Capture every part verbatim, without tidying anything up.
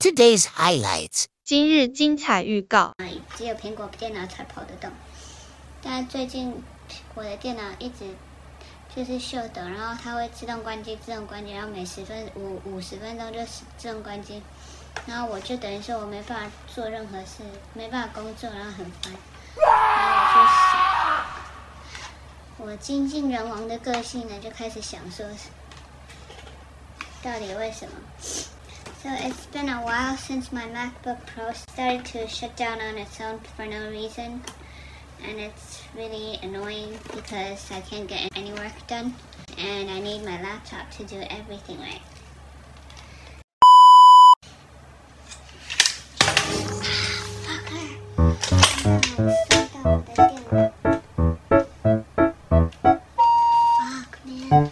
Today's highlights. 今日精彩预告。 只有苹果电脑才跑得动，但最近我的电脑一直就是秀抖，然后它会自动关机，自动关机，然后每十分五五十分钟就自动关机，然后我就等于说我没办法做任何事，没办法工作，然后很烦。然后我就想，我精尽人亡的个性呢，就开始想说，到底为什么？ So it's been a while since my MacBook Pro started to shut down on its own for no reason, and it's really annoying because I can't get any work done, and I need my laptop to do everything right. Fuck, man.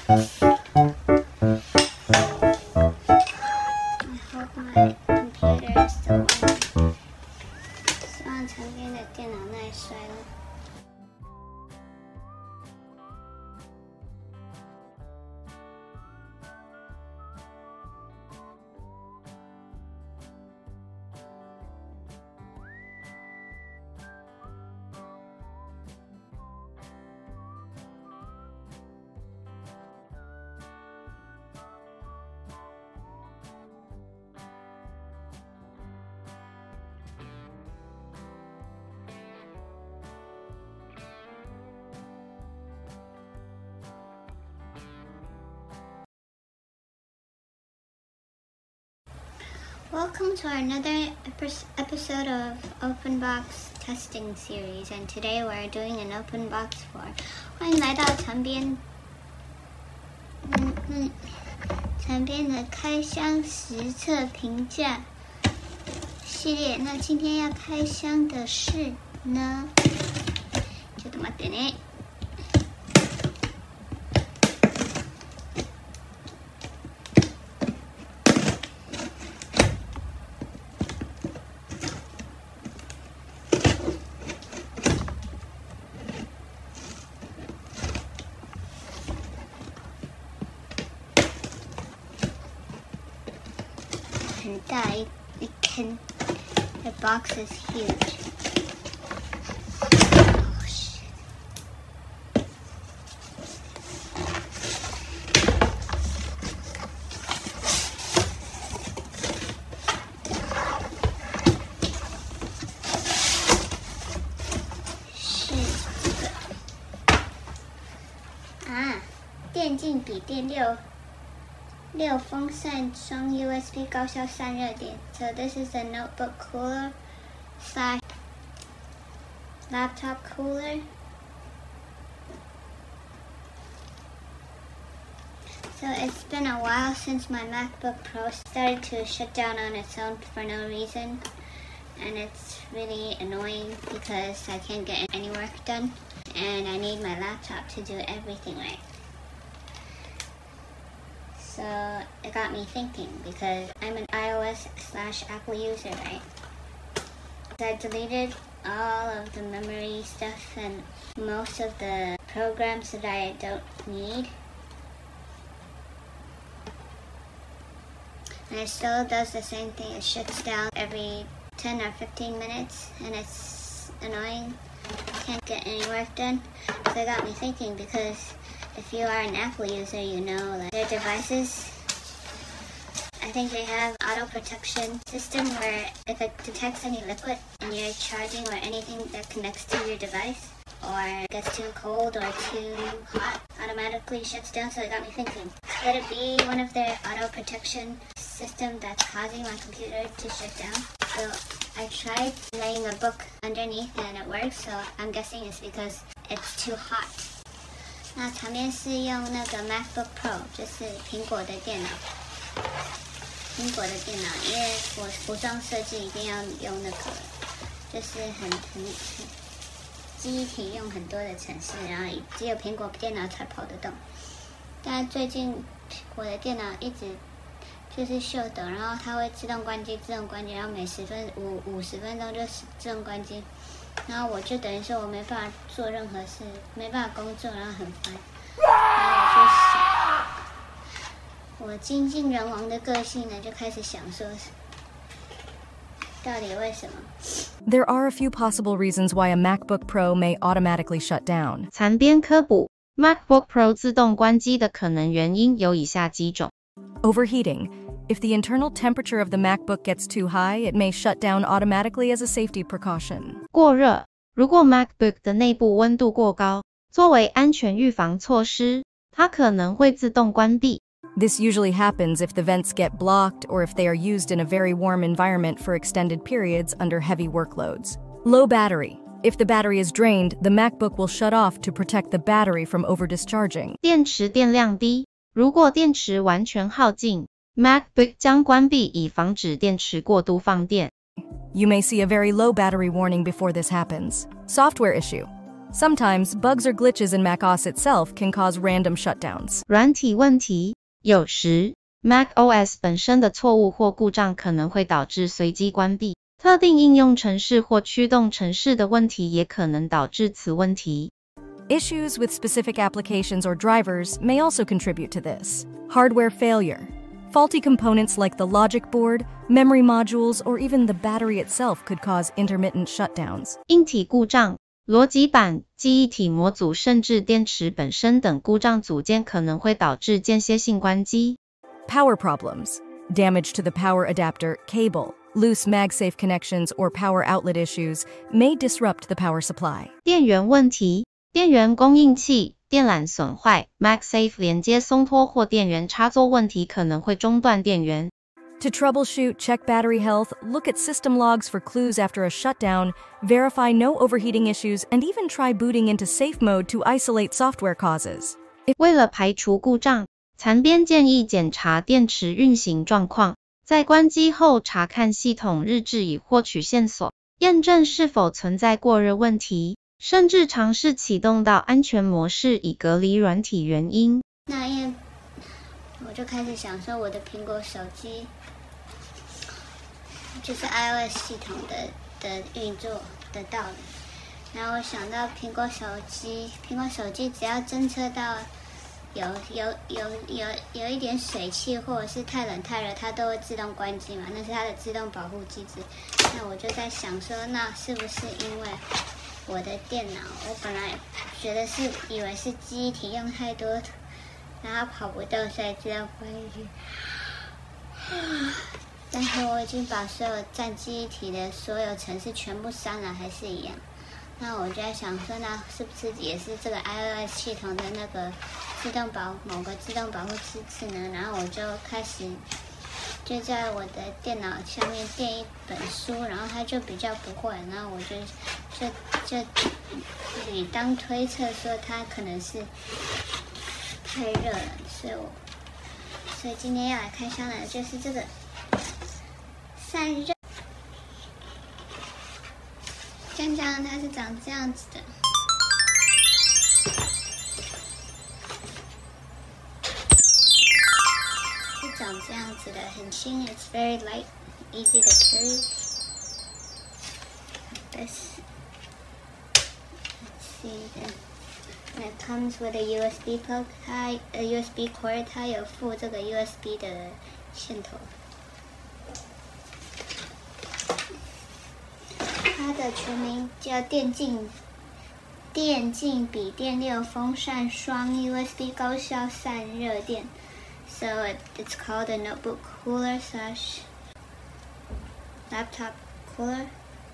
My computer is still on. 希望陈边的电脑耐摔了。Welcome to another episode of OpenBox testing series, and today we're doing an OpenBox four. 欢迎来到陈边，嗯嗯，陈边的开箱实测评价系列。那今天要开箱的是呢，ちょっと待ってね。很大一一坑 ，the box is huge. Oh shit! 是这个啊，电竞笔电六。六风扇双 U S B 高效散热点。So this is a notebook cooler slash laptop cooler. So it's been a while since my MacBook Pro started to shut down on its own for no reason, and it's really annoying because I can't get any work done, and I need my laptop to do everything right. So it got me thinking because I'm an iOS slash Apple user, right? I deleted all of the memory stuff and most of the programs that I don't need. And it still does the same thing. It shuts down every ten or fifteen minutes and it's annoying. Can't get any work done. So it got me thinking because if you are an Apple user, you know that their devices, I think they have auto protection system where if it detects any liquid and you're charging or anything that connects to your device or gets too cold or too hot, automatically shuts down. So it got me thinking, could it be one of their auto protection system that's causing my computer to shut down? So I tried laying a book underneath and it works, so I'm guessing it's because it's too hot. 那旁边是用那个 MacBook Pro， 就是苹果的电脑，苹果的电脑，因为我服装设计一定要用那个，就是很很很记忆体用很多的程式，然后只有苹果电脑才跑得动。但最近我的电脑一直就是秀抖，然后它会自动关机，自动关机，然后每十分五五十分钟就自动关机。然后我就等于说我没办法做任何事，没办法工作，然后很烦。然后我就想，我精尽人亡的个性呢，就开始想说， 到底为什么？ There are a few possible reasons why a MacBook Pro may automatically shut down. 残编科普 MacBook Pro 自动关机的可能原因有以下几种。 Overheating. If the internal temperature of the MacBook gets too high, it may shut down automatically as a safety precaution. 过热，如果 MacBook 的内部温度过高，作为安全预防措施，它可能会自动关闭。 This usually happens if the vents get blocked or if they are used in a very warm environment for extended periods under heavy workloads. Low battery. If the battery is drained, the MacBook will shut off to protect the battery from over-discharging. 电池电量低，如果电池完全耗尽， MacBook 将关闭以防止电池过度放电。 You may see a very low battery warning before this happens. Software issue. Sometimes, bugs or glitches in macOS itself can cause random shutdowns. 软体问题，有时 macOS 本身的错误或故障可能会导致随机关闭。特定应用程式或驱动程式的问题也可能导致此问题。 Issues with specific applications or drivers may also contribute to this. Hardware failure. Faulty components like the logic board, memory modules, or even the battery itself could cause intermittent shutdowns. 硬体故障、逻辑板、记忆体模组甚至电池本身等故障组件可能会导致间歇性关机。 Power problems. Damage to the power adapter, cable, loose MagSafe connections, or power outlet issues may disrupt the power supply. 电源问题，电源供应器、电缆损坏、MagSafe 连接松脱或电源插座问题可能会中断电源。 To troubleshoot, check battery health, look at system logs for clues after a shutdown, verify no overheating issues, and even try booting into safe mode to isolate software causes. 为了排除故障，残编建议检查电池运行状况，在关机后查看系统日志以获取线索，验证是否存在过热问题，甚至尝试启动到安全模式以隔离软体原因。 那因为我就开始想说，我的苹果手机就是 iOS 系统的的运作得到的，然后我想到苹果手机，苹果手机只要侦测到有有有有有一点水汽或者是太冷太热，它都会自动关机嘛，那是它的自动保护机制。那我就在想说，那是不是因为我的电脑，我本来觉得是以为是记忆体用太多，然后跑不动，所以自动关机。但是我已经把所有占记忆体的所有程式全部删了，还是一样。那我就在想说，那是不是也是这个 iOS 系统的那个自动保某个自动保护机制呢？然后我就开始就在我的电脑下面垫一本书，然后它就比较不会，然后我就就就理当推测说它可能是太热了，所以我所以今天要来开箱的就是这个散热。讲讲它是长这样子的，是长这样子的，很轻 ，It's very light, easy to carry. This, let's see, then and it comes with a U S B plug, 它 a U S B cord, 它有附这个 U S B 的线头。它的全名叫电竞电竞笔电六风扇双 U S B 高效散热垫 ，so it's called a notebook cooler slash laptop cooler.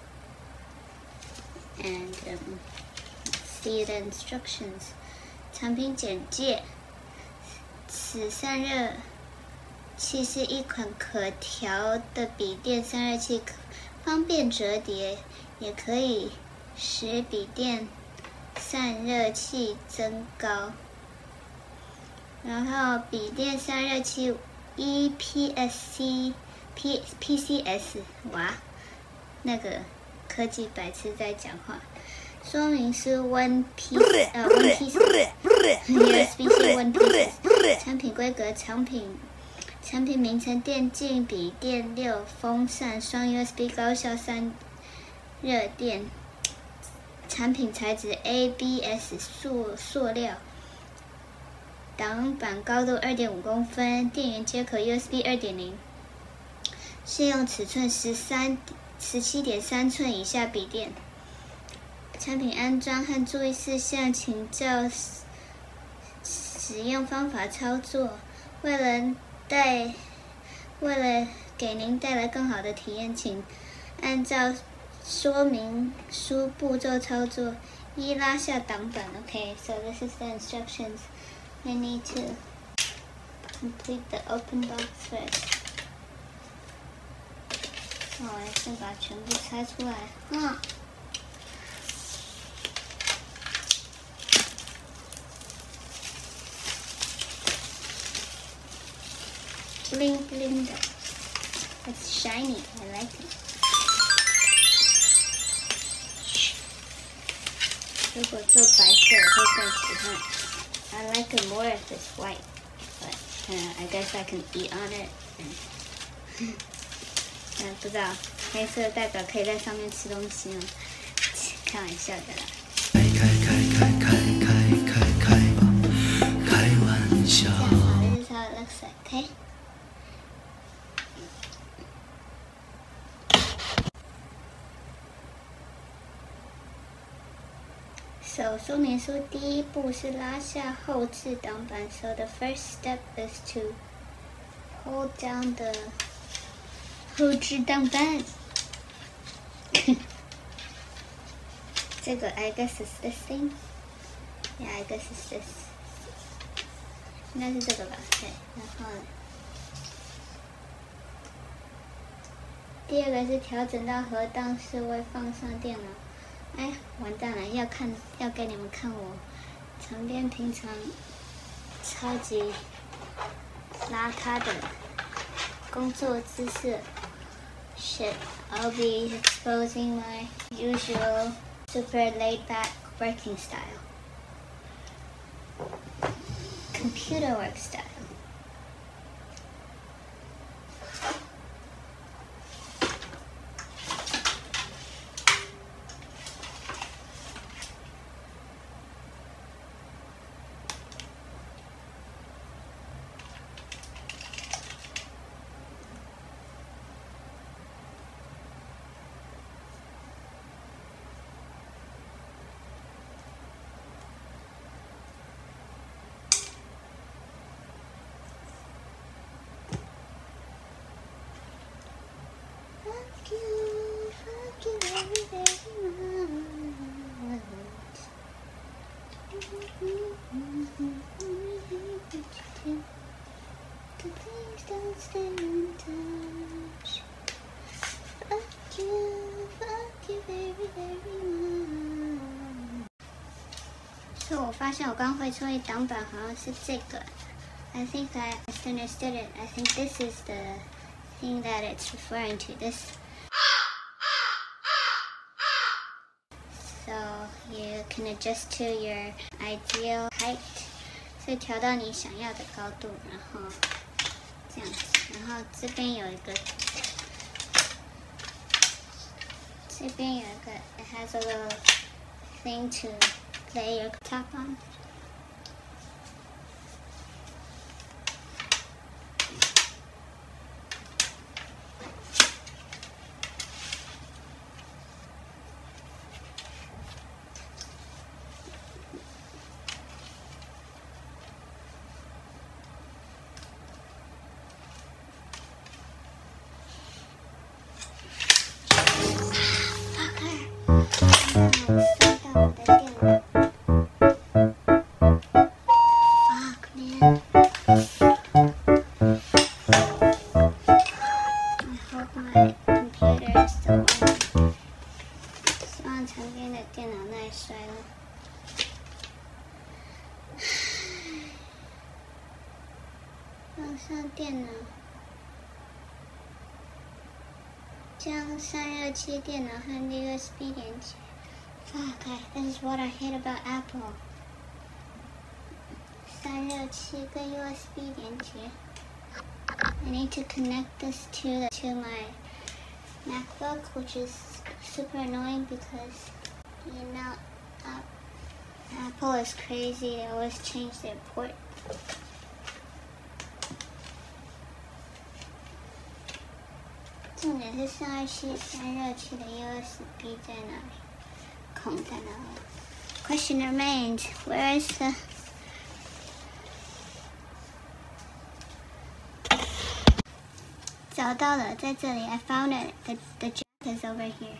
And um, see the instructions. 产品简介：此散热器是一款可调的笔电散热器，方便折叠，也可以使笔电散热器增高。然后笔电散热器 E P S C P P C S 哇，那个科技白痴在讲话。说明是 One Piece 呃 One Piece U S B C One Piece 产品规格产品。产品名称：电竞笔电六风扇双 U S B 高效散热垫。产品材质 A B S 塑塑料。挡板高度 二点五公分，电源接口 U S B 二点零。适用尺寸十三十七点三寸以下笔电。产品安装和注意事项，请照使用方法操作。为了带，为了给您带来更好的体验，请按照说明书步骤操作。一、拉下挡板。Okay, so this is the instructions. I need to complete the open box first. 哦，我先把全部拆出来。嗯。bling bling 的 ，It's shiny. I like it. 如果做白色，我会更喜欢。I like it more if it's white, but uh, I guess I can eat on it. 嗯，嗯，不知道，黑色代表可以在上面吃东西吗？开玩笑的啦。开开开开开开开开吧，开玩笑。This is how it looks like, okay? So 说明书第一步是拉下后置挡板。So the first step is to hold down the 后置挡板。这个 I guess is this thing. Yeah, I guess it's this. 应该是这个吧？对，然后第二个是调整到核档式位放上电脑。哎，完蛋了！要看，要给你们看我长边平常超级邋遢的工作姿势。Shit, I'll be exposing my usual super laid-back working style, computer work style. Please don't stay in touch. Fuck you, fuck you very, very much. So 我发现我刚会出一挡板好像是这个。I think I misunderstood it. I think this is the thing that it's referring to. This. So you can adjust to your ideal height. 所以调到你想要的高度，然后这样子，然后这边有一个，这边有一个 ，it has a little thing to lay your top on. Fuck, man. I hope my computer is still on. 希望旁边的电脑耐摔了。放上电脑，将散热器、电脑和 U S B 连接。Fuck, this is what I hate about Apple. 散热器跟 U S B 连接。I need to connect this to the, to my MacBook, which is super annoying because you know uh, Apple is crazy. They always change their port. 重点是散热器、散热器的 U S B 在哪里？孔在哪里 ？Question remains. Where is the? 找到了，在这里。I found it. The the jack is over here.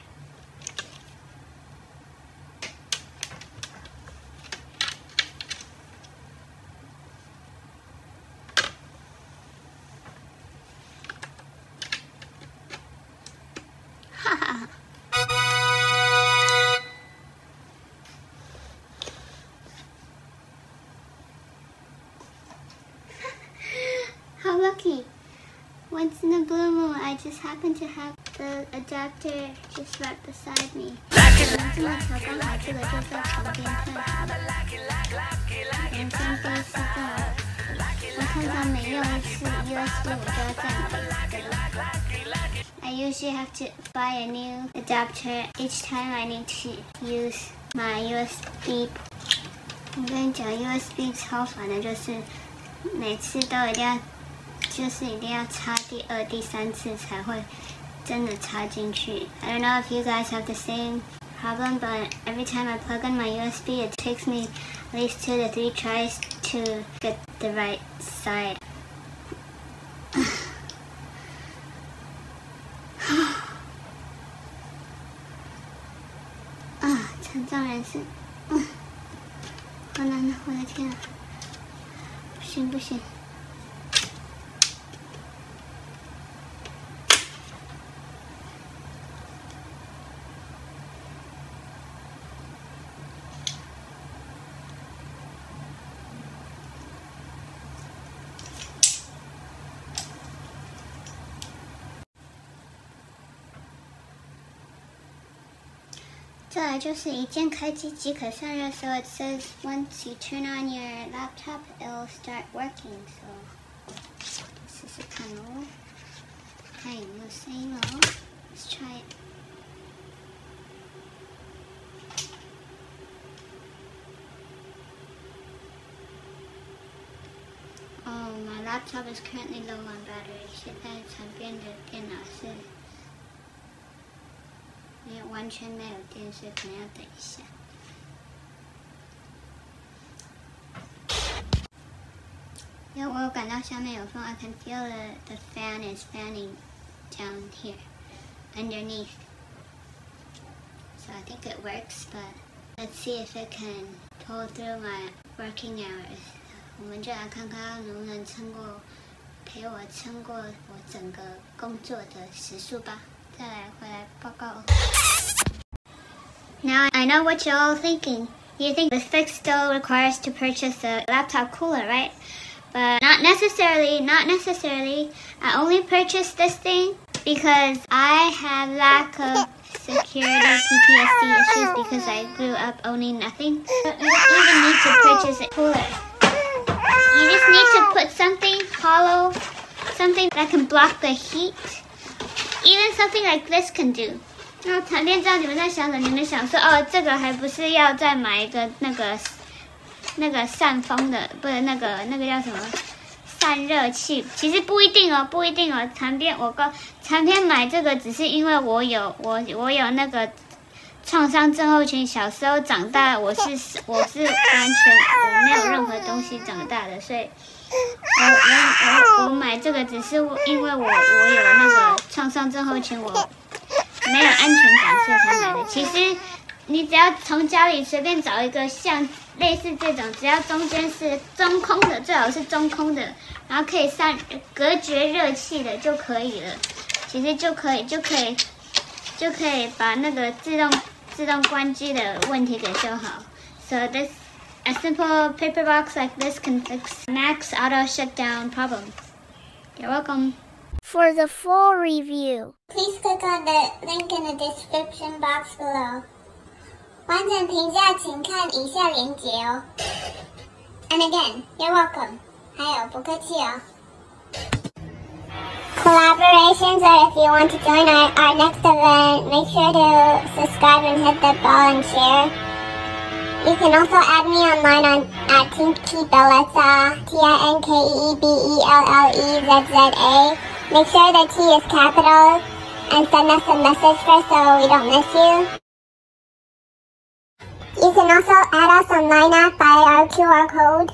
How lucky! Once in a blue moon, I just happened to have the adapter just right beside me. 这么巧，刚好这个就在旁边看。人生第一次这么，我通常每用一次 U S B 我就要再买一个。I usually have to buy a new adapter each time I need to use my U S B. 我跟你讲 ，U S B 超烦的，就是每次都一定要。就是一定要插第二、第三次才会真的插进去。I don't know if you guys have the same problem, but every time I plug in my U S B, it takes me at least two to three tries to get the right side. 啊，残障人士，嗯，好难啊！我的天啊，不行不行。再来就是一键开机即可散热 ，so it says once you turn on your laptop, it'll start working. So 试试看哦，看有没有声音哦。Let's try it. Oh, my laptop is currently low on battery. 现在旁边的电脑是。没有完全没有电，所以可能要等一下。因为我有感到下面有风 ，I can feel the the fan is fanning down here underneath. So I think it works, but let's see if it can pull through my working hours. 我们就来看看能不能撑过，陪我撑过我整个工作的时数吧。再来回来报告。Now I know what you're all thinking. You think the fix still requires to purchase a laptop cooler, right? But not necessarily, not necessarily. I only purchased this thing because I have lack of security P T S D issues because I grew up owning nothing. You don't even need to purchase a cooler. You just need to put something hollow, something that can block the heat. Even something like this can do. 那谈恋知道你们在想什么？你们想说哦，这个还不是要再买一个那个那个散风的，不是那个那个叫什么散热器？其实不一定哦，不一定哦。长边我告长边买这个只是因为我有我我有那个创伤症候群，小时候长大我是我是完全我没有任何东西长大的，所以我我我我买这个只是因为我我有那个创伤症候群，我没有安全感所以才买的。其实你只要从家里随便找一个像类似这种，只要中间是中空的，最好是中空的，然后可以散隔绝热气的就可以了。其实就可以就可以就可以把那个自动自动关机的问题给修好。So this a simple paper box like this can fix Mac's auto shutdown problem. You're welcome. For the full review, please click on the link in the description box below. 完整评价请看以下链接哦。And again, you're welcome. 还有不客气哦。Collaborations, or if you want to join our, our next event, make sure to subscribe and hit the bell and share. You can also add me online on at Tinky Bellezza, T I N K E E B E L L E Z Z A. Make sure the T is capital. and send us a message first so we don't miss you. You can also add us on Line app by our Q R code.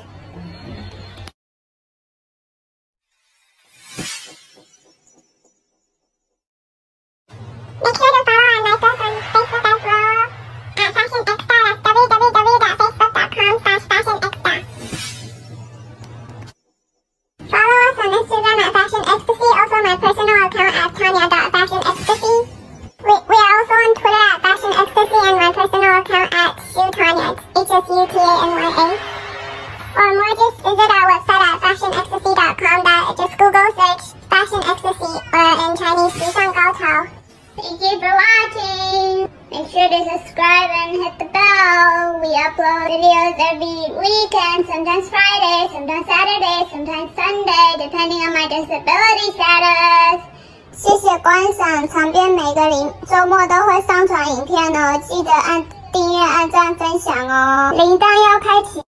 Make sure to follow and like us on Facebook as well at Fashion Extra. That's w w w dot facebook dot com slash fashion extra. Follow us on Instagram at Fashion Ecstasy, also my personal account at tanya dot fashion ecstasy. We, we are also on Twitter at Fashion Ecstasy and my personal account at ShuTanya, H S U T A N Y A. For more, just visit our website at fashion ecstasy dot com. Just Google search Fashion Ecstasy or in Chinese 时尚高潮. Thank you for watching. Make sure to subscribe and hit the bell. We upload videos every weekend, sometimes Friday, sometimes Saturday, sometimes Sunday, depending on my disability status. 谢谢观赏，长边每个周周末都会上传影片哦，记得按订阅、按赞、分享哦，铃铛要开启。